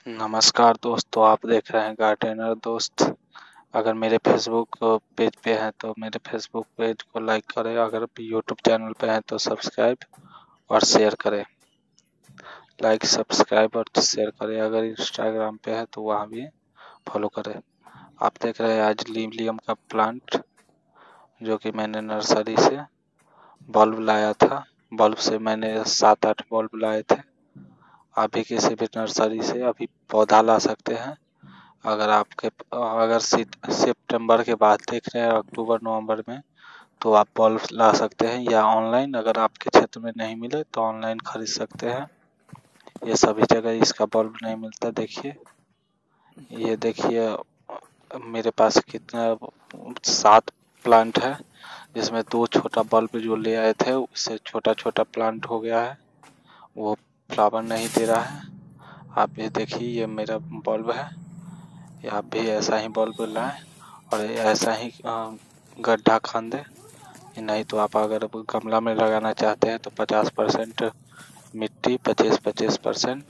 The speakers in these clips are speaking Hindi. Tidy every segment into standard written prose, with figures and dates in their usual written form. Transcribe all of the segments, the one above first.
नमस्कार दोस्तों, आप देख रहे हैं गार्डनर दोस्त। अगर मेरे फेसबुक पेज पे हैं तो मेरे फेसबुक पेज को लाइक करें, अगर यूट्यूब चैनल पे हैं तो सब्सक्राइब और शेयर करें। लाइक सब्सक्राइब और शेयर करें। अगर इंस्टाग्राम पे है तो वहाँ भी फॉलो करें। आप देख रहे हैं आज लिलियम का प्लांट, जो कि मैंने नर्सरी से बल्ब लाया था। बल्ब से मैंने 7-8 बल्ब लाए थे। आप भी किसी भी नर्सरी से अभी पौधा ला सकते हैं। अगर सितंबर के बाद देख रहे हैं, अक्टूबर नवंबर में, तो आप बल्ब ला सकते हैं, या ऑनलाइन अगर आपके क्षेत्र में नहीं मिले तो ऑनलाइन खरीद सकते हैं। ये सभी जगह इसका बल्ब नहीं मिलता। ये देखिए मेरे पास कितना 7 प्लांट है, जिसमें 2 छोटा बल्ब जो ले आए थे उससे छोटा छोटा प्लांट हो गया है, वो फ्लावर नहीं दे रहा है। आप ये देखिए, ये मेरा बल्ब है। या आप भी ऐसा ही बल्ब लाएं और ऐसा ही गड्ढा खान दें। नहीं तो आप अगर गमला में लगाना चाहते हैं तो 50% मिट्टी, 25%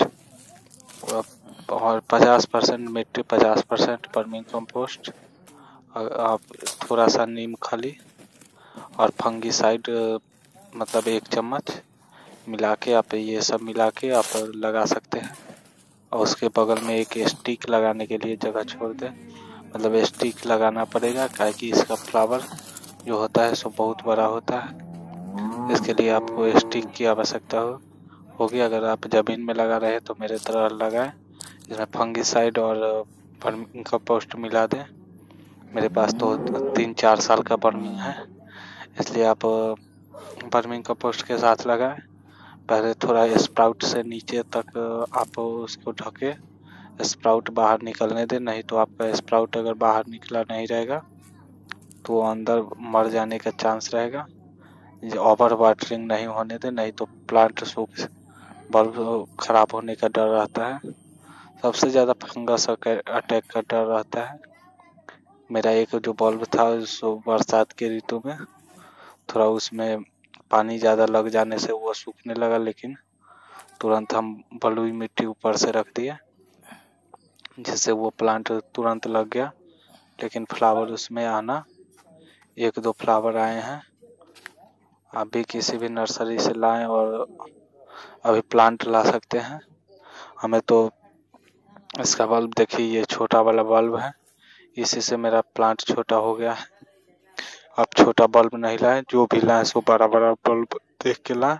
और 50% मिट्टी, 50% वर्मी कंपोस्ट, आप थोड़ा सा नीम खली और फंगीसाइड, मतलब 1 चम्मच मिला के आप ये सब मिला के आप लगा सकते हैं। और उसके बगल में एक स्टिक लगाने के लिए जगह छोड़ दें, मतलब स्टिक लगाना पड़ेगा, क्योंकि इसका फ्लावर जो होता है सो बहुत बड़ा होता है। इसके लिए आपको स्टिक की आवश्यकता होगी। अगर आप ज़मीन में लगा रहे हैं तो मेरे तरह लगाएं, इसमें फंगीसाइड और वर्मी कंपोस्ट मिला दें। मेरे पास तो 3-4 साल का वर्मी है, इसलिए आप वर्मी कंपोस्ट के साथ लगाएं। पहले थोड़ा स्प्राउट से नीचे तक आप उसको ढके, स्प्राउट बाहर निकलने दें। नहीं तो आपका स्प्राउट अगर बाहर निकला नहीं रहेगा तो अंदर मर जाने का चांस रहेगा। ओवर वाटरिंग नहीं होने दें, नहीं तो प्लांट सूख, बल्ब खराब होने का डर रहता है। सबसे ज़्यादा फंगस अटैक का डर रहता है। मेरा एक जो बल्ब था सो बरसात के ऋतु में थोड़ा उसमें पानी ज़्यादा लग जाने से वो सूखने लगा, लेकिन तुरंत हम बलुई मिट्टी ऊपर से रख दिए, जिससे वो प्लांट तुरंत लग गया। लेकिन फ्लावर उसमें आना 1-2 फ्लावर आए हैं। आप भी किसी भी नर्सरी से लाएं और अभी प्लांट ला सकते हैं। हमें तो इसका बल्ब देखिए, ये छोटा वाला बल्ब है, इसी से मेरा प्लांट छोटा हो गया है। आप छोटा बल्ब नहीं लाएं, जो भी लाएं सो बड़ा बड़ा बल्ब देख के लाएं।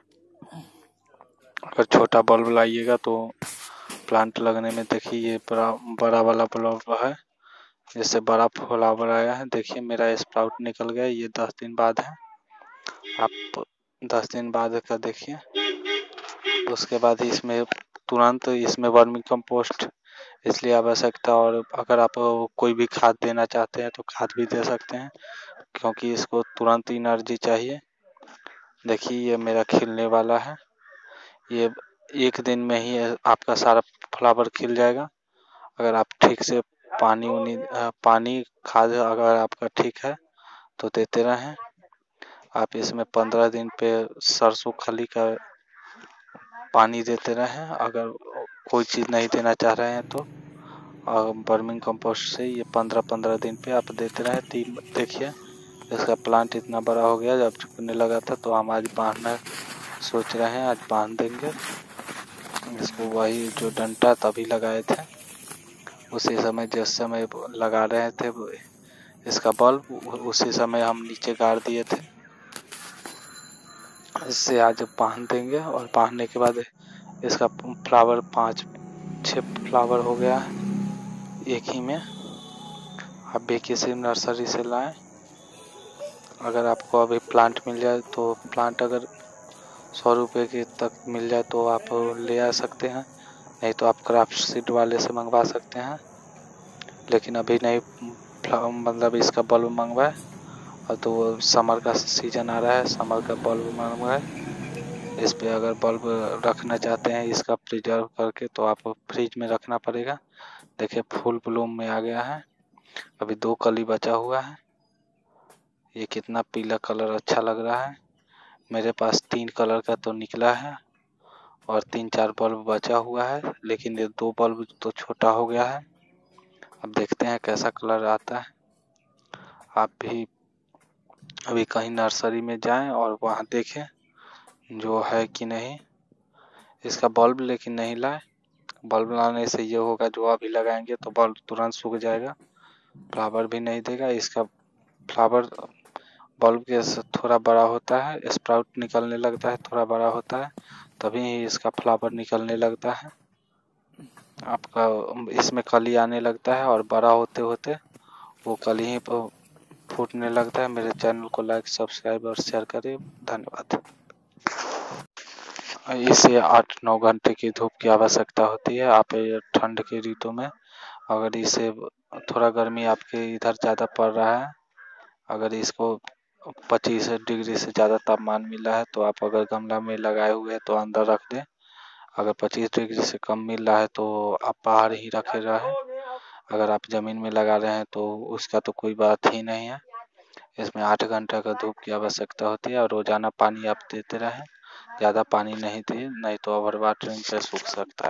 अगर छोटा बल्ब लाइएगा तो प्लांट लगने में देखिए ये बड़ा वाला बल्ब है, जिससे बड़ा फ्लावर आया है। देखिए मेरा स्प्राउट निकल गया, ये 10 दिन बाद है। आप 10 दिन बाद का देखिए। उसके बाद इसमें तुरंत इसमें वर्मी कंपोस्ट इसलिए आवश्यकता, और अगर आप कोई भी खाद देना चाहते हैं तो खाद भी दे सकते हैं, क्योंकि इसको तुरंत एनर्जी चाहिए। देखिए ये मेरा खिलने वाला है, ये 1 दिन में ही आपका सारा फ्लावर खिल जाएगा। अगर आप ठीक से पानी खाद अगर आपका ठीक है तो देते रहें। आप इसमें 15 दिन पे सरसों खली का पानी देते रहें। अगर कोई चीज़ नहीं देना चाह रहे हैं तो वर्मिंग कंपोस्ट से ये 15-15 दिन पे आप देते रहें। देखिए इसका प्लांट इतना बड़ा हो गया, जब झुकने लगा था तो हम आज बांधना सोच रहे हैं, आज बांध देंगे इसको। वही जो डंटा तभी लगाए थे, उसी समय जिस समय लगा रहे थे इसका बल्ब, उसी समय हम नीचे गाड़ दिए थे। इससे आज बांध देंगे, और बांधने के बाद इसका फ्लावर 5-6 फ्लावर हो गया है एक ही में। आप भी किसी नर्सरी से लाएं। अगर आपको अभी प्लांट मिल जाए तो प्लांट अगर 100 रुपये के तक मिल जाए तो आप ले आ सकते हैं, नहीं तो आप क्राफ्ट सीड वाले से मंगवा सकते हैं। लेकिन अभी नहीं, मतलब इसका बल्ब मंगवाए, और तो वो समर का सीजन आ रहा है, समर का बल्ब मंगवाए। इस पे अगर बल्ब रखना चाहते हैं इसका प्रिजर्व करके तो आप फ्रिज में रखना पड़ेगा। देखिए फुल ब्लूम में आ गया है, अभी 2 कली बचा हुआ है। ये कितना पीला कलर अच्छा लग रहा है। मेरे पास 3 कलर का तो निकला है, और 3-4 बल्ब बचा हुआ है, लेकिन ये 2 बल्ब तो छोटा हो गया है। अब देखते हैं कैसा कलर आता है। आप भी अभी कहीं नर्सरी में जाएं और वहाँ देखें जो है कि नहीं। इसका बल्ब लेकिन नहीं लाए। बल्ब लाने से ये होगा, जो अभी लगाएंगे तो बल्ब तुरंत सूख जाएगा, फ्लावर भी नहीं देगा। इसका फ्लावर बल्ब के से थोड़ा बड़ा होता है, स्प्राउट निकलने लगता है, थोड़ा बड़ा होता है, तभी इसका फ्लावर निकलने लगता है। आपका इसमें कली आने लगता है और बड़ा होते होते वो कली ही फूटने लगता है। मेरे चैनल को लाइक, सब्सक्राइब और शेयर करें। धन्यवाद। इसे 8-9 घंटे की धूप की आवश्यकता होती है। आप ठंड के ऋतु में अगर इसे थोड़ा गर्मी आपके इधर ज़्यादा पड़ रहा है, अगर इसको 25 डिग्री से ज़्यादा तापमान मिला है तो आप अगर गमला में लगाए हुए हैं तो अंदर रख दें। अगर 25 डिग्री से कम मिल रहा है तो आप बाहर ही रखे रहें। अगर आप ज़मीन में लगा रहे हैं तो उसका तो कोई बात ही नहीं है। इसमें 8 घंटा का धूप की आवश्यकता होती है और रोज़ाना पानी आप देते रहें। ज़्यादा पानी नहीं दें, नहीं तो ओवर वाटरिंग से सूख सकता है।